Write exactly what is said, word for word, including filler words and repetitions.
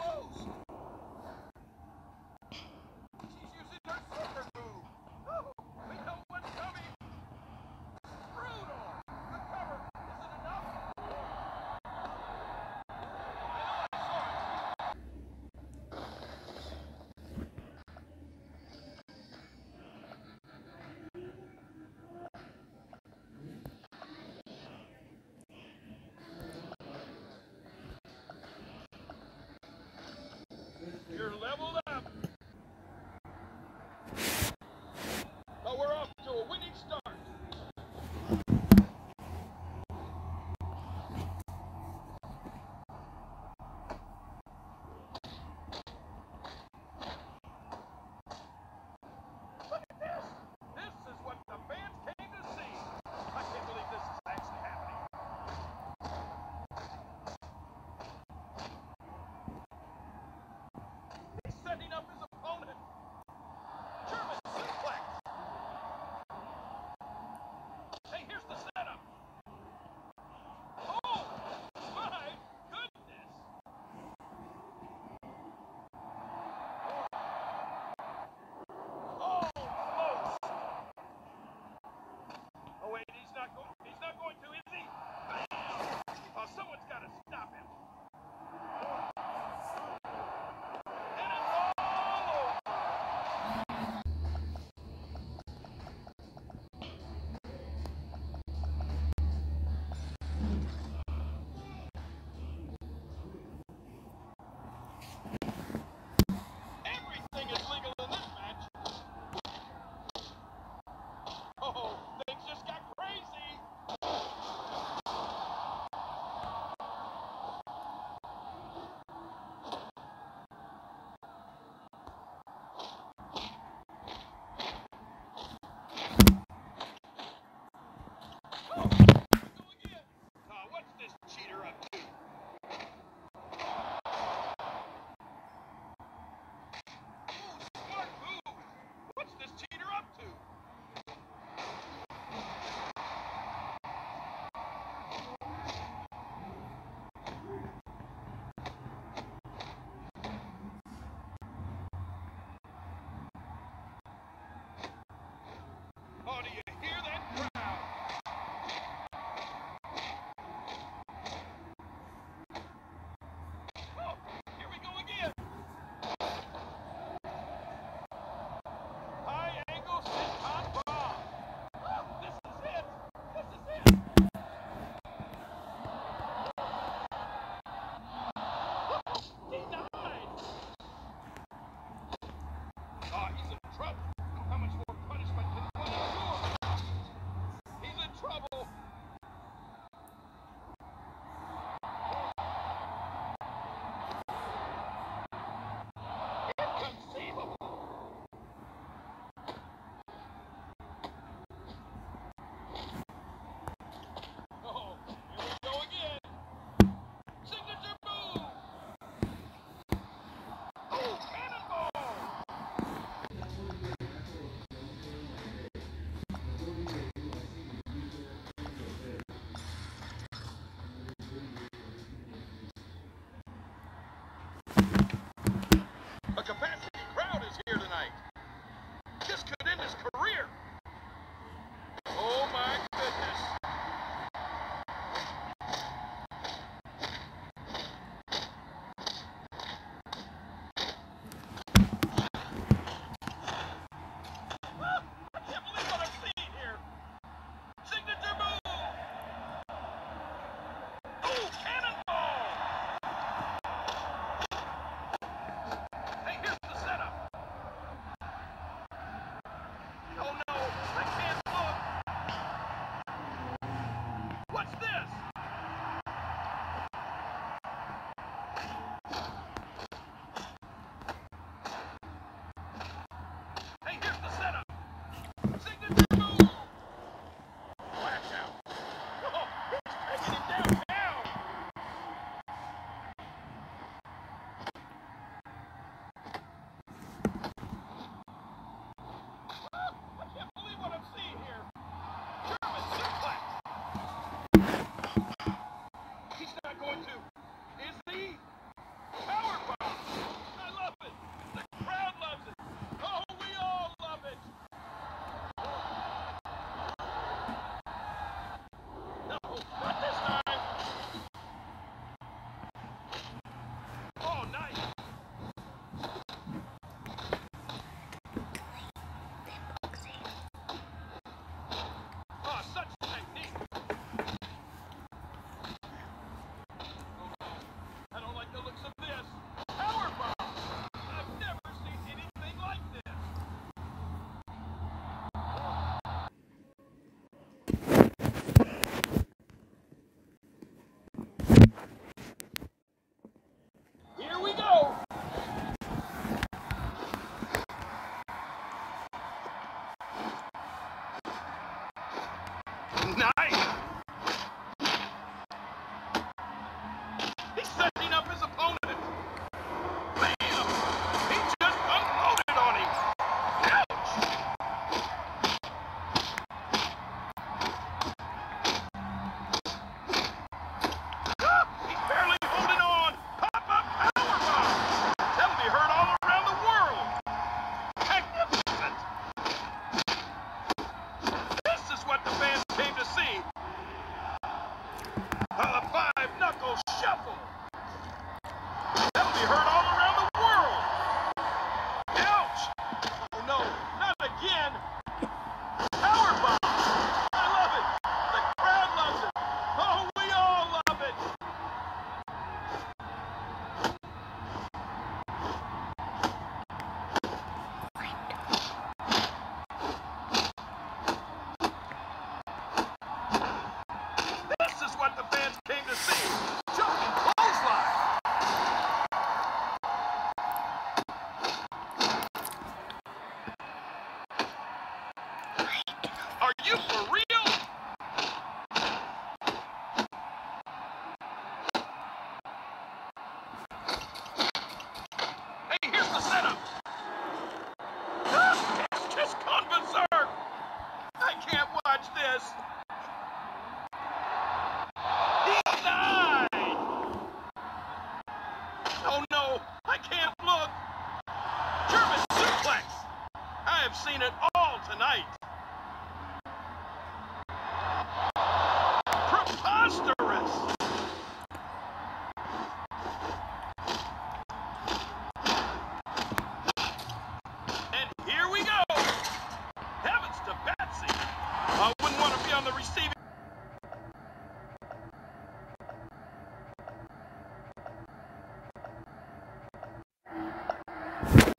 You're leveled up. But we're off to a winning start. Look at this. This is what the fans came to see. I can't believe this is actually happening. He's setting up his opponent. German suplex. Hey, here's the setup. Oh, my goodness. Oh, close. Oh, wait, he's not going. He's not going to, is he? Bam! Oh, someone's got to stop him. And it's all over. Everything is legal in this match. Oh, things just got crazy. Oh, here we go again. Uh, what's this cheater up to? Ooh, smart move. What's this cheater up to? Oh, do you hear that crowd? Oh, here we go again. High angle sit-top bomb. Oh, this is it. This is it. Oh, denied. Oh, he's in trouble. How much more punishment can one endure? He's in trouble. Inconceivable. Oh, here we go again. Signature move. Oh, cannonball. A capacity crowd is here tonight. This could end his career. Oh my goodness. Ah, I can't believe what I'm seeing here. Signature move. Oh, cannonball. Hey, here's the setup. Oh no, I can't look. What's this? Hey, here's the setup. Signature move. Flash out. Oh, he's taking it downtown. Ah, I can't believe what I'm seeing here. German suplex. Nice. He's setting up his opponent. Bam! He just unloaded on him. Ouch! Ah, he's barely holding on. Pop-up powerbomb. That'll be heard all around the world. Magnificent. This is what the fans came to see. A five-knuckle shuffle. That'll be heard all around the world. Ouch! Oh no, not again. Powerbomb. I love it. The crowd loves it. Oh, we all love it. This is what the fans came to see. Jumping clothesline. Are you for real? Hey, here's the setup. Ah, it's just gone berserk. I can't watch this. He died. Oh no, I can't look. German suplex. I have seen it all tonight. Preposterous! And here we go! Heavens to Betsy! I wouldn't want to be on the receiving...